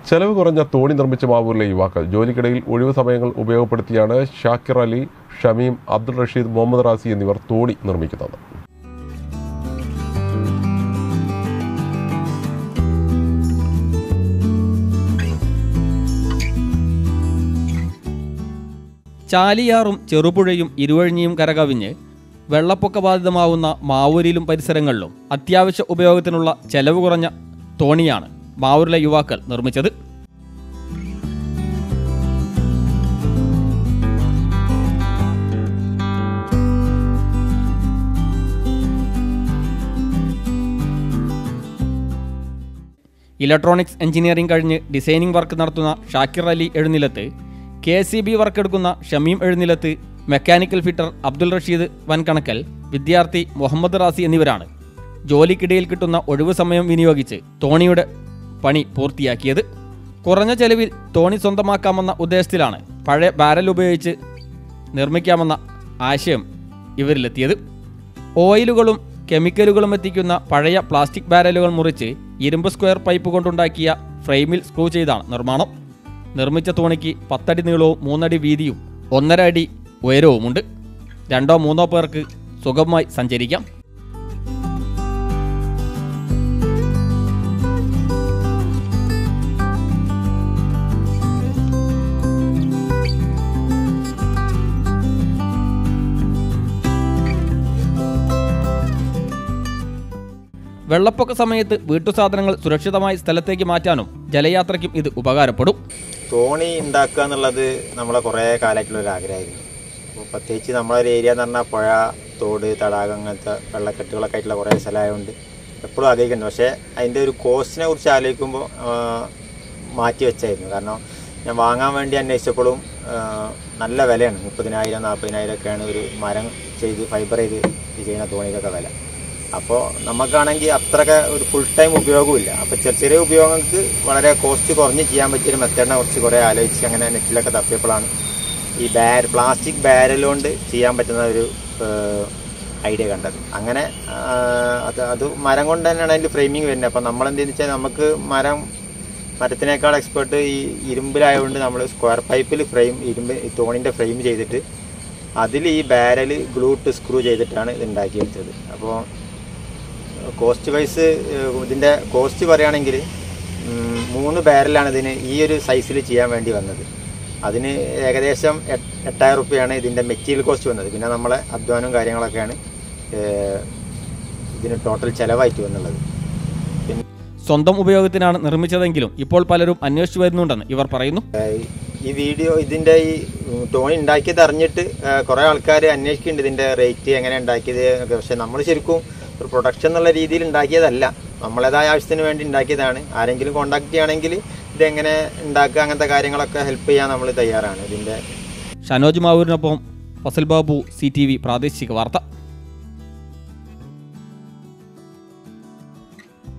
ചെലവ് കുറഞ്ഞ തോണി നിർമ്മിച്ച മാവൂരിലെ യുവാക്കൾ ജോലിക്കിടയിൽ ഒഴിവു സമയങ്ങൾ ഉപയോഗപ്പെടുത്തിയാണ് ഷാക്കിർ അലി, ഷമീം, അബ്ദുൾ റഷീദ്, മുഹമ്മദ് റാസി എന്നിവർ തോണി നിർമ്മിക്കുന്നത്. ചാലിയാറും ചെറുപുഴയും ഇരുവഴിഞ്ഞിയും കരകവിഞ്ഞ് വെള്ളപ്പൊക്ക ബാധിതമാവുന്ന മാവൂരിലും പരിസരങ്ങളിലും അത്യാവശ്യ ഉപയോഗത്തിനുള്ള ചെലവ് കുറഞ്ഞ തോണിയാണ് മാവൂരിലെ യുവാക്കൾ നിർമ്മിച്ചത്. ഇലക്ട്രോണിക്സ് എഞ്ചിനീയറിംഗ് കഴിഞ്ഞ് ഡിസൈനിംഗ് വർക്ക് നടത്തുന്ന ഷാക്കിർ അലി എഴുന്നിലത്ത്, KCB വർക്ക് എടുക്കുന്ന ഷമീം എഴുന്നിലത്ത്, മെക്കാനിക്കൽ ഫിറ്റർ അബ്ദുൾ റഷീദ് വൻകണക്കൽ, വിദ്യാർത്ഥി മുഹമ്മദ് റാസി എന്നിവരാണ് ജോലിക്കിടയിൽ കിട്ടുന്ന ഒഴിവു സമയം വിനിയോഗിച്ച് തോണിയുടെ പണി പൂർത്തിയാക്കിയത്. കുറഞ്ഞ ചെലവിൽ തോണി സ്വന്തമാക്കാമെന്ന ഉദ്ദേശത്തിലാണ് പഴയ ബാരൽ ഉപയോഗിച്ച് നിർമ്മിക്കാമെന്ന ആശയം ഇവരിലെത്തിയത്. ഓയിലുകളും കെമിക്കലുകളും എത്തിക്കുന്ന പഴയ പ്ലാസ്റ്റിക് ബാരലുകൾ മുറിച്ച് ഇരുമ്പ് സ്ക്വയർ പൈപ്പ് കൊണ്ടുണ്ടാക്കിയ ഫ്രെയിമിൽ സ്ക്രൂ ചെയ്താണ് നിർമ്മാണം. നിർമ്മിച്ച തോണിക്ക് 10 അടി നീളവും 3 അടി വീതിയും 1.5 അടി ഉയരവുമുണ്ട്. 2-3 പേർക്ക് സുഗമമായി സഞ്ചരിക്കാം. വെള്ളപ്പൊക്ക സമയത്ത് വീട്ടുസാധനങ്ങൾ സുരക്ഷിതമായി സ്ഥലത്തേക്ക് മാറ്റാനും ജലയാത്രയ്ക്കും ഇത് ഉപകാരപ്പെടും. തോണി ഉണ്ടാക്കുക എന്നുള്ളത് നമ്മളെ കുറേ കാലമായിട്ടുള്ളൊരു ആഗ്രഹമായിരുന്നു. അപ്പോൾ പ്രത്യേകിച്ച് നമ്മളൊരു ഏരിയ എന്ന് പറഞ്ഞാൽ പുഴ, തോട്, തടാകം അങ്ങനത്തെ വെള്ളക്കെട്ടുകളൊക്കെ ആയിട്ടുള്ള കുറേ സ്ഥലമായതുകൊണ്ട് എപ്പോഴും ആഗ്രഹിക്കുന്നുണ്ട്. പക്ഷേ അതിൻ്റെ ഒരു കോസ്റ്റിനെ കുറിച്ച് ആലോചിക്കുമ്പോൾ മാറ്റി വെച്ചായിരുന്നു. കാരണം ഞാൻ വാങ്ങാൻ വേണ്ടി അന്വേഷിച്ചപ്പോഴും നല്ല വിലയാണ്. 30,000-40,000 ഒക്കെയാണ് ഒരു മരം ചെയ്ത് ഫൈബർ ചെയ്ത് ചെയ്യുന്ന തോണിക്കൊക്കെ വില. അപ്പോൾ നമുക്കാണെങ്കിൽ അത്രയൊക്കെ ഒരു ഫുൾ ടൈം ഉപയോഗമില്ല. അപ്പോൾ ചെറിയ ഉപയോഗങ്ങൾക്ക് വളരെ കോസ്റ്റ് കുറഞ്ഞ് ചെയ്യാൻ പറ്റിയൊരു മെത്തേഡിനെ കുറിച്ച് കുറേ ആലോചിച്ച് അങ്ങനെ നെറ്റിലൊക്കെ തപ്പിയപ്പോഴാണ് ഈ പ്ലാസ്റ്റിക് ബാരൽ കൊണ്ട് ചെയ്യാൻ പറ്റുന്ന ഒരു ഐഡിയ കണ്ടത്. അങ്ങനെ അത് മരം കൊണ്ട് തന്നെയാണ് അതിൻ്റെ ഫ്രെയിമിങ് വരുന്നത്. അപ്പോൾ നമ്മളെന്തെന്ന് വെച്ചാൽ നമുക്ക് മരത്തിനേക്കാൾ എക്സ്പേർട്ട് ഈ ഇരുമ്പിലായതുകൊണ്ട് നമ്മൾ സ്ക്വയർ പൈപ്പിൽ തോണിൻ്റെ ഫ്രെയിം ചെയ്തിട്ട് അതിൽ ഈ ബാരൽ ഗ്ലൂട്ട് സ്ക്രൂ ചെയ്തിട്ടാണ് ഇത് ഉണ്ടാക്കിയെടുത്തത്. അപ്പോൾ കോസ്റ്റ് വൈസ് ഇതിൻ്റെ കോസ്റ്റ് പറയുകയാണെങ്കിൽ 3 ബാരലാണ് ഇതിന് ഈ ഒരു സൈസിൽ ചെയ്യാൻ വേണ്ടി വന്നത്. അതിന് ഏകദേശം 8,000 രൂപയാണ് ഇതിൻ്റെ മെറ്റീരിയൽ കോസ്റ്റ് വന്നത്. പിന്നെ നമ്മളെ അധ്വാനവും കാര്യങ്ങളൊക്കെയാണ് ഇതിന് ടോട്ടൽ ചിലവായിട്ട് വന്നുള്ളത്. സ്വന്തം ഉപയോഗത്തിനാണ് നിർമ്മിച്ചതെങ്കിലും ഇപ്പോൾ പലരും അന്വേഷിച്ചു വരുന്നുണ്ടെന്ന് ഇവർ പറയുന്നു. ഈ വീഡിയോ ഇതിൻ്റെ ഈ തോണി ഉണ്ടാക്കിയത് അറിഞ്ഞിട്ട് കുറേ ആൾക്കാർ അന്വേഷിക്കുന്നുണ്ട് ഇതിൻ്റെ റേറ്റ് എങ്ങനെ ഉണ്ടാക്കിയത്. പക്ഷെ നമ്മൾ ശരിക്കും ഒരു പ്രൊഡക്ഷൻ എന്നുള്ള രീതിയിൽ ഉണ്ടാക്കിയതല്ല, നമ്മളേതായ ആവശ്യത്തിന് വേണ്ടി ഉണ്ടാക്കിയതാണ്. ആരെങ്കിലും കോൺടാക്ട് ചെയ്യുകയാണെങ്കിൽ ഇതെങ്ങനെ ഉണ്ടാക്കുക അങ്ങനത്തെ കാര്യങ്ങളൊക്കെ ഹെൽപ്പ് ചെയ്യാൻ നമ്മൾ തയ്യാറാണ്. ഇതിൻ്റെ ഷനോജ് മാവൂരിനൊപ്പം ഫസൽ ബാബു, CTV പ്രാദേശിക വാർത്ത.